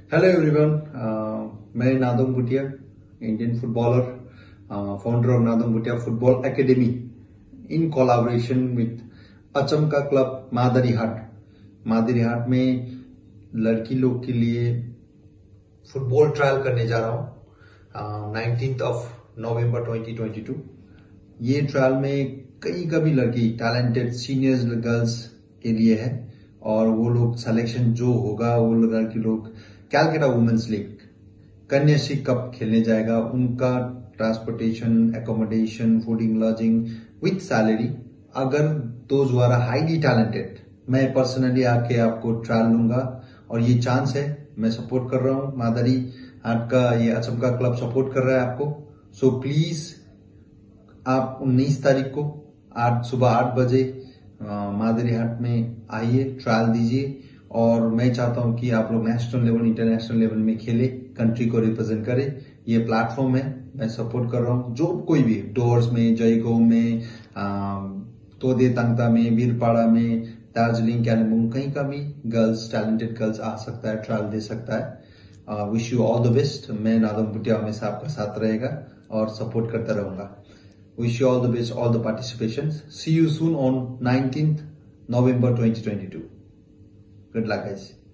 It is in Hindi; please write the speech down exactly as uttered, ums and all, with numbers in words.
हेलो एवरीवन, मैं Nadam Bhutia, Indian footballer, founder of Nadam Bhutia football academy in collaboration with Achmaka club Madarihat. Madarihat में लड़की लोग के लिए फुटबॉल ट्रायल करने जा रहा हूँ nineteenth of November twenty twenty two. ये ट्रायल में कई कभी लड़की टैलेंटेड सीनियर्स गर्ल्स के लिए है और वो लोग सिलेक्शन जो होगा वो लड़की लोग Calcutta women's league Kanyashree cup खेलने जाएगा। उनका transportation, accommodation, fooding, lodging with salary. अगर दोज आर हाईली टैलेंटेड, मैं पर्सनली आके आपको ट्रायल लूंगा और ये चांस है। मैं सपोर्ट कर रहा हूँ, मादरी हाट का ये अचमका क्लब सपोर्ट कर रहा है आपको। सो प्लीज आप उन्नीस तारीख को आठ सुबह आठ बजे मादरी हाट में आइए, ट्रायल दीजिए और मैं चाहता हूं कि आप लोग नेशनल लेवल, इंटरनेशनल लेवल में खेले, कंट्री को रिप्रेजेंट करें। ये प्लेटफॉर्म है, मैं सपोर्ट कर रहा हूं। जो कोई भी डोर्स में, जयगांव में, तोदे तंगता में, बीरपाड़ा में, दार्जिलिंग, कालिम्पोंग, कहीं का भी गर्ल्स, टैलेंटेड गर्ल्स आ सकता है, ट्रायल दे सकता है। Wish you all the best. मैं नादम भुटिया हमेशा आपका साथ रहेगा और सपोर्ट करता रहूंगा। Wish you all the best, all the participations. See you soon on nineteenth November twenty twenty-two. Good luck, guys.